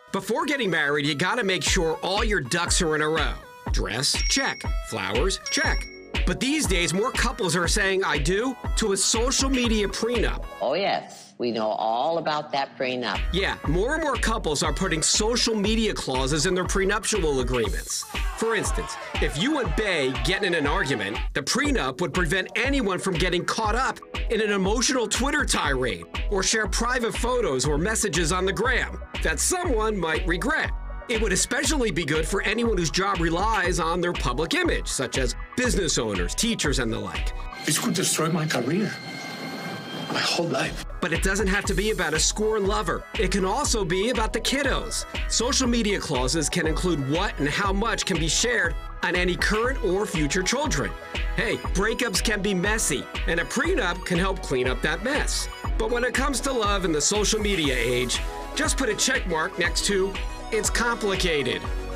Before getting married, you gotta make sure all your ducks are in a row. Dress, check. Flowers, check. But these days, more couples are saying I do to a social media prenup. Oh, yes. We know all about that prenup. Yeah, more and more couples are putting social media clauses in their prenuptial agreements. For instance, if you and Bay get in an argument, the prenup would prevent anyone from getting caught up in an emotional Twitter tirade or share private photos or messages on the gram that someone might regret. It would especially be good for anyone whose job relies on their public image, such as business owners, teachers, and the like. This could destroy my career, my whole life. But it doesn't have to be about a scorned lover. It can also be about the kiddos. Social media clauses can include what and how much can be shared on any current or future children. Hey, breakups can be messy, and a prenup can help clean up that mess. But when it comes to love in the social media age, just put a check mark next to "It's complicated."